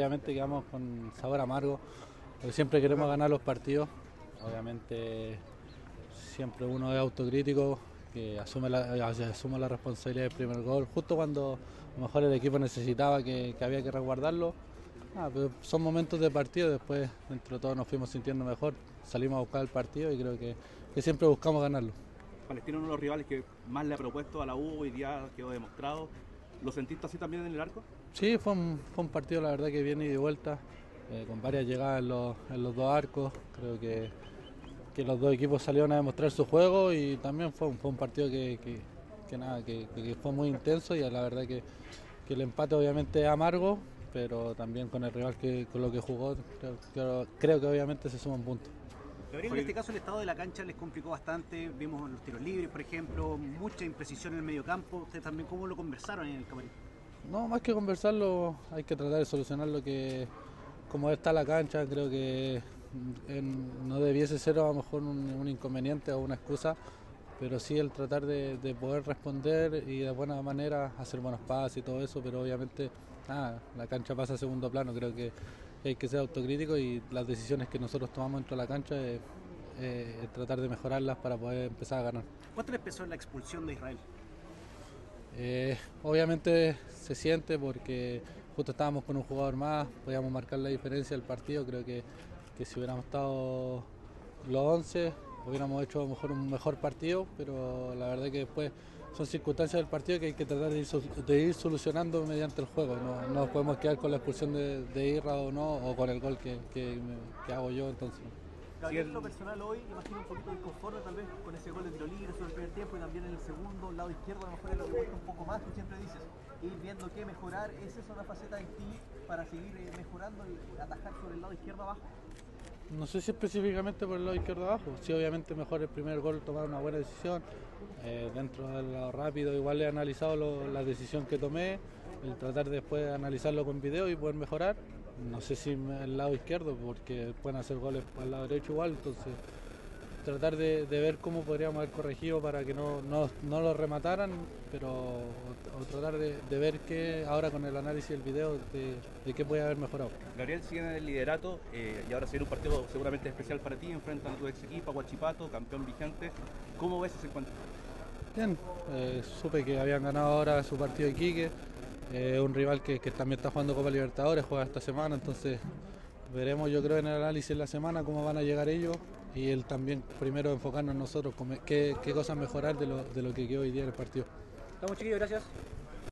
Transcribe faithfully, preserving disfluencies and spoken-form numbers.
obviamente quedamos con sabor amargo, porque siempre queremos ganar los partidos. Obviamente siempre uno es autocrítico, que asume la, asume la responsabilidad del primer gol, justo cuando a lo mejor el equipo necesitaba que, que había que resguardarlo. Ah, pero son momentos de partido, después dentro de todo nos fuimos sintiendo mejor, salimos a buscar el partido y creo que, que siempre buscamos ganarlo. Palestino es uno de los rivales que más le ha propuesto a la U, hoy día quedó demostrado. ¿Lo sentiste así también en el arco? Sí, fue un, fue un partido la verdad que viene y de vuelta, eh, con varias llegadas en los, en los dos arcos. Creo que, que los dos equipos salieron a demostrar su juego y también fue un, fue un partido que, que, que nada, que, que fue muy intenso y la verdad que, que el empate obviamente es amargo, pero también con el rival que, con lo que jugó, creo, creo, creo que obviamente se suman puntos. Gabriel, en este caso el estado de la cancha les complicó bastante, vimos los tiros libres, por ejemplo, mucha imprecisión en el medio campo. ¿Ustedes también cómo lo conversaron en el camarín? No, más que conversarlo, hay que tratar de solucionar lo que, como está la cancha, creo que en, no debiese ser a lo mejor un, un inconveniente o una excusa, pero sí el tratar de, de poder responder y de buena manera hacer buenos pases y todo eso, pero obviamente nada, la cancha pasa a segundo plano. Creo que hay que ser autocrítico y las decisiones que nosotros tomamos dentro de la cancha es, eh, es tratar de mejorarlas para poder empezar a ganar. ¿Cuánto les pesó en la expulsión de Israel? Eh, obviamente se siente porque justo estábamos con un jugador más, podíamos marcar la diferencia del partido. Creo que, que si hubiéramos estado los once hubiéramos hecho a lo mejor un mejor partido, pero la verdad que después son circunstancias del partido que hay que tratar de ir, de ir solucionando mediante el juego. No, no podemos quedar con la expulsión de, de Irra o no, o con el gol que, que, que hago yo. Entonces. Gabriel, en lo personal hoy, imagino un poquito disconforme tal vez con ese gol de tiro libre sobre el primer tiempo y también en el segundo, lado izquierdo, a lo mejor es lo que cuesta un poco más, tú siempre dices, ir viendo qué mejorar. ¿Es esa una faceta en ti para seguir mejorando y atajar sobre el lado izquierdo abajo? No sé si específicamente por el lado izquierdo abajo, sí, obviamente mejor el primer gol tomar una buena decisión, eh, dentro del lado rápido igual he analizado lo, la decisión que tomé, el tratar después de analizarlo con video y poder mejorar. No sé si el lado izquierdo, porque pueden hacer goles al lado derecho igual, entonces tratar de, de ver cómo podríamos haber corregido para que no, no, no lo remataran, pero o, o tratar de, de ver que ahora con el análisis del video de, de qué puede haber mejorado. Gabriel sigue en el liderato eh, y ahora será un partido seguramente especial para ti, enfrentan a tu ex equipo, a Huachipato, campeón vigente. ¿Cómo ves ese encuentro? Bien, eh, supe que habían ganado ahora su partido de Iquique. Eh, un rival que, que también está jugando Copa Libertadores, juega esta semana, entonces veremos yo creo en el análisis de la semana cómo van a llegar ellos y él también primero enfocarnos nosotros, qué, qué cosas mejorar de lo, de lo que quedó hoy día en el partido. Estamos chiquillos, gracias.